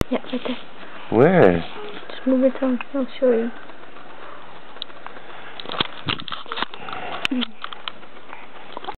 Yeah, right there. Where? Just move it on, I'll show you.